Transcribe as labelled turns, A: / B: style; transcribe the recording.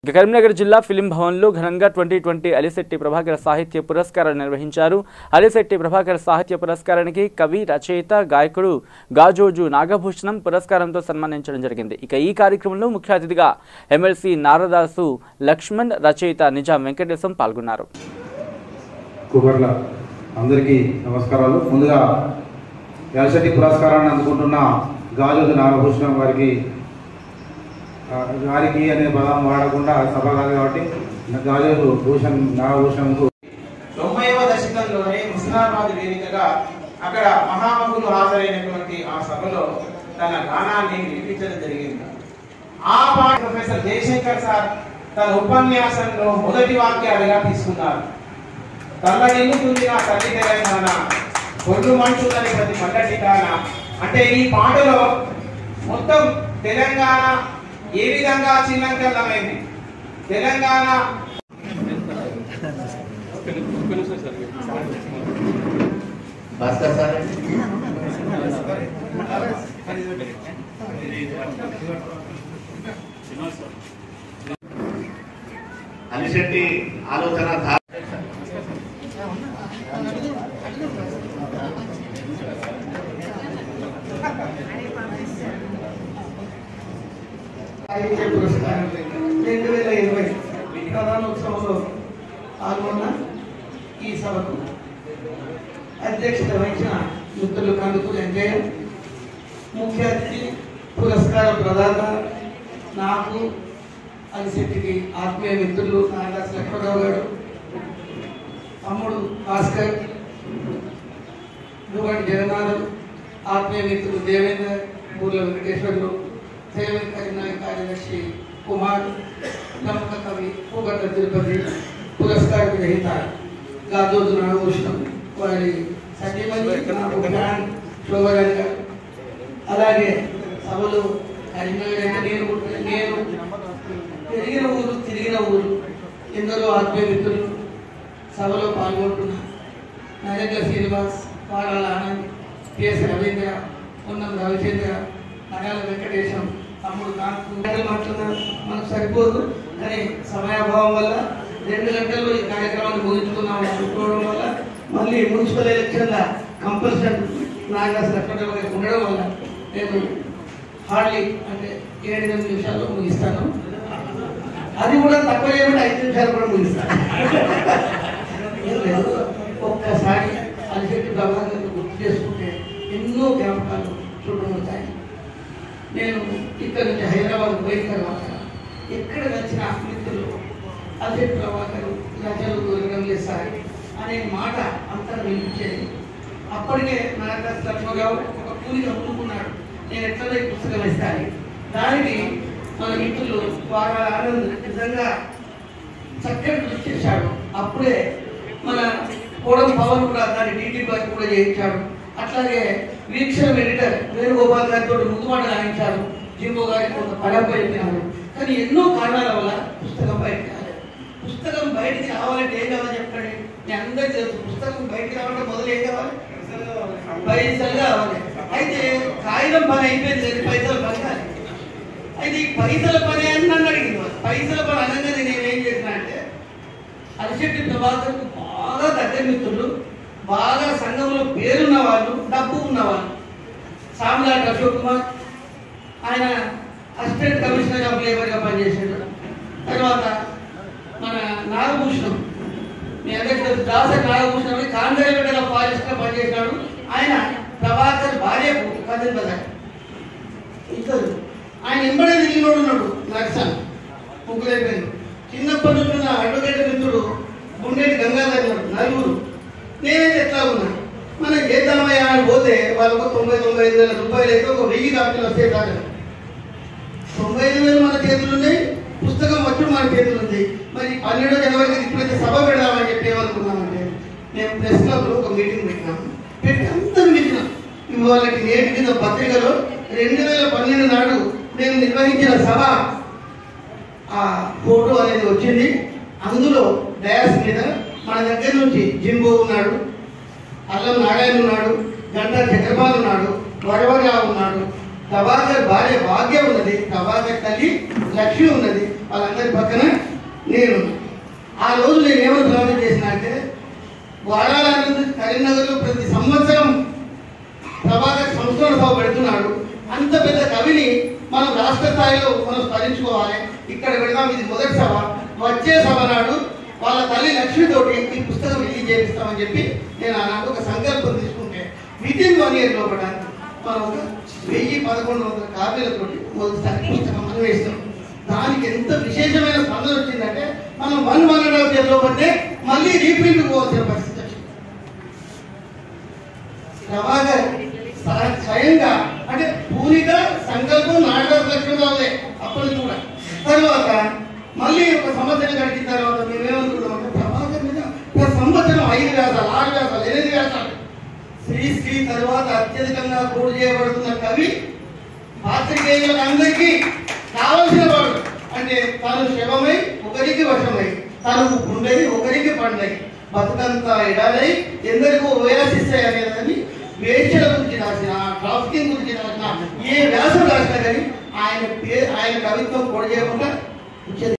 A: కరీంనగర్ జిల్లా ఫిలిం భవన్లో ఘనంగా 2020 అలిశెట్టి ప్రభాకర్ సాహిత్య పురస్కారాలు నిర్వహించారు. అలిశెట్టి ప్రభాకర్ సాహిత్య పురస్కారానికి కవి, రచయిత, గాయకుడు గాజోజు నాగభూషణం పురస్కారంతో సన్మానించడం జరిగింది. ఇక ఈ కార్యక్రమంలో ముఖ్య అతిథిగా ఎమ్మెల్సీ నారదాసు లక్ష్మణ్, రచయిత నిజాం వెంకటేశం పాల్గొన్నారు.
B: అందరికీ నమస్కారాలు. ముందుగా అలిశెట్టి పురస్కారాన్ని అందుకుంటున్న గాజోజు నాగభూషణం గారికి అనే పదం వాడకుండా సభ కాదు కాబట్టి గాజోజు నాగభూషణంకు
C: 90వ దశకంలోనే ముస్లిమాబాద్ వేదికగా అక్కడ మహామహులు హాజరైనటువంటి ఆ సభలో తన గానాన్ని వినిపించడం జరిగింది. ఆ పాట ప్రొఫెసర్ జయశంకర్ సార్ తన ఉపన్యాసంలో మొదటి వాక్యాలుగా తీసుకున్నారు. తల్లడిల్లుతుంది నా తల్లి తెలంగాణ, కొల్లు మనుషులని ప్రతి పల్లెటికాన. అంటే ఈ పాటలో మొత్తం తెలంగాణ ఏ విధంగా చిన్నంకల్లమైంది, తెలంగాణ
D: అలిశెట్టి ఆలోచన
E: సాహిత్య పురస్కారం 2020 ప్రధానోత్సవంలో పాల్గొన్న ఈ సభకు అధ్యక్షత వహించిన మిత్రులు కందుకూరి అంజయ్య, ముఖ్య అతిథి, పురస్కార ప్రదాత, నాకు అలిశెట్టికి ఆత్మీయ మిత్రులు నారదాసు లక్ష్మణరావు గారు, తమ్ముడు భాస్కర్, దువ్వంటి జగన్నాథం, ఆత్మీయ మిత్రులు దేవేందర్, బూర్ల వెంకటేశ్వర్లు, కరీంనగర్ కార్యదర్శి కుమార్, ప్రముఖ కవి పూగట్ల తిరుపతి, పురస్కార గ్రహీత గాజోజు నాగభూషణం, వారి సజీవని శోభరాణి గారు, అలాగే సభలు కరీంనగర్ అంటే నేను తిరిగిన ఊరు ఎందరో ఆత్మీయ మిత్రులు సభలో పాల్గొంటున్న నరేంద్ర శ్రీనివాస్, పాడాల ఆనంద్, పిఎస్ రవీంద్ర, ఉన్నం రవిచంద్ర, నగాల వెంకటేశం, తమ్ముడు నాకు మాట్లాడుతున్నారు. మనకు సరిపోదు, కానీ సమయాభావం వల్ల 2 గంటల్లో ఈ కార్యక్రమాన్ని ముగించుకున్నాం అనుకోవడం వల్ల మళ్ళీ మున్సిపల్ ఎలక్షన్ల కంపల్సరీ నాగరాజు లక్ష్మణరావు గారికి ఉండడం వల్ల నేను హార్డ్లీ అంటే 7-8 నిమిషాల్లో ముగిస్తాను. అది కూడా తక్కువ చేయబట్టి 5 నిమిషాలు కూడా ముగిస్తాను. ఒక్కసారి అలిశెట్టి ప్రభాకర్ గుర్తు చేసుకుంటే ఎన్నో జ్ఞాపకాలు చుట్టుముడతాయి. నేను ఇక్కడ నుంచి హైదరాబాద్ పోయిన తర్వాత ఎక్కడ వచ్చిన మిత్రులు అలిశెట్టి ప్రభాకర్ రచనలు దూరడం లేదు సార్ అనే మాట అంతా వినిపించేది. అప్పటికే నారదాసు లక్ష్మణరావు ఒక కూలిగా అనుకున్నాడు, నేను ఎట్లా ఈ పుస్తకం ఇస్తాను. దానికి మన మిత్రులు బాగా ఆనంద్ నిజంగా చక్కటి కృషి చేశాడు. అప్పుడే మన కోడం పవన్ కూడా దాన్ని డీటీ బాయ్ కూడా చేయించాడు. అట్లాగే వీక్షణ ఎడిటర్ వేణుగోపాల్ గారితో ముందు మాట రాయించారు. జింబో గారికి కొంత పడకపోయినారు. కానీ ఎన్నో కారణాల వల్ల పుస్తకం బయటకు రాలేదు. పుస్తకం బయటికి రావాలంటే ఏం కావాలి చెప్పండి. నేను అందరికీ తెలుసు, పుస్తకం బయటికి రావాలంటే మొదలు ఏం కావాలి, పైసలు కావాలి. అయితే కాగితం పని అయిపోయింది, పైసలు పని కాదు. అయితే ఈ పైసల పని అని నన్ను అడిగింది. పైసల పని అనగానే నేనేం చేసిన అంటే అలిశెట్టి ప్రభాకర్కు బాగా దగ్గర మిత్రులు, బాగా సంఘంలో పేరున్న వాళ్ళు, డబ్బు ఉన్నవాళ్ళు. సామ్రాట్ అశోక్ కుమార్ ఆయన అసిస్టెంట్ కమిషనర్ ఆఫ్ లేబర్గా పనిచేసాడు. తర్వాత మన నాగభూషణం, మీ అందరికీ దాసరి నాగభూషణం కాంగ్రెస్ ఫారెస్ట్గా పనిచేసినాడు. ఆయన ప్రభాకర్ భార్యకు కజిన్ బజార్ ఇద్దరు. ఆయన ఎంబడే తిరిగినోడు ఉన్నాడు. నక్సల్ ముగ్గురైపోయింది. చిన్నప్పటి నుంచి ఉన్న అడ్వకేట్ మిత్రుడు గుండెటి గంగాధర్ ఉన్నాడు. నలుగురు. నేనైతే ఎట్లా ఉన్నా మనం చేద్దామయ్యా అని పోతే వాళ్ళకు 90-95 రూపాయలు అయితే ఒక 1000 కాపీలు వస్తే కాదు. 95,000 మన చేతులు ఉన్నాయి, పుస్తకం వచ్చి మన చేతులు ఉంది. మరి 12వ జనవరికి ఇప్పుడైతే సభ పెడదామని చెప్పి ఏమనుకున్నామంటే మేము ప్రెస్ క్లబ్లో ఒక మీటింగ్ పెట్టినాము. పెట్టి అందరూ మిగిలినాం. వాళ్ళకి నేటి మీద పత్రికలో 2012 నాడు నేను నిర్వహించిన సభ ఆ ఫోటో అనేది వచ్చింది. అందులో డయాస్ మీద మన దగ్గర నుంచి జింబో ఉన్నాడు, అల్లం నారాయణ ఉన్నాడు, గంటా చక్రపాల్ ఉన్నాడు, వరవరరావు ఉన్నాడు, ప్రభాకర్ భార్య భాగ్య ఉన్నది, ప్రభాకర్ తల్లి లక్ష్మి ఉన్నది. వాళ్ళందరి పక్కన నేను ఆ రోజు నేను ఏమైనా ప్రారంభం చేసిన అంటే వాడాలన్నది కరీంనగర్లో ప్రతి సంవత్సరం ప్రభాకర్ సంస్కరణ సభ పెడుతున్నాడు. అంత పెద్ద కవిని మనం రాష్ట్ర స్థాయిలో మనం స్మరించుకోవాలి. ఇక్కడ పెడదాం, ఇది మొదటి సభ. వచ్చే సభ నాడు వాళ్ళ తల్లి లక్ష్మితోటి ఈ పుస్తకం రిలీజ్ చేపిస్తామని చెప్పి నేను ఆనాడు ఒక సంకల్పం తీసుకుంటే వితిన్ 1 year లోపల మనం ఒక 1000-1100 కాపీలతోటి మొదటిసారి పుస్తకం అన్వేషిస్తాం. దానికి ఎంత విశేషమైన స్పందన వచ్చిందంటే మనం 1.5 year లోపలనే మళ్ళీ రీప్రింట్ పోవాల్సిన పరిస్థితి వచ్చింది. ప్రభాకర్ స్వయంగా అంటే పూనిక సంకల్పం నాటక లక్ష్యంలో అప్పటి కూడా తర్వాత మళ్ళీ ఒక సంవత్సరం గడిచిన తర్వాత మేమేమనుకున్నామంటే ప్రభాకర్ మీద ఒక సంవత్సరం 5 వ్యాసాలు 6 వ్యాసాలు 8 వ్యాసాలు శ్రీ తర్వాత అత్యధికంగా కోడ్ చేయబడుతున్న కవి పాత్రికేయులకు అందరికీ కావలసిన వాడు. అంటే తాను శవమై ఒకరికి వశమై, తనకు గుండెని ఒకరికి పండై, బతుకంతా ఎడాలై ఎందరికో వేసిస్తాయి అనేదని వేషల గురించి రాసిన, ట్రాఫికింగ్ గురించి రాసిన ఏ వ్యాసం రాసినా కానీ ఆయన కవిత్వం కోడ్ చేయకుండా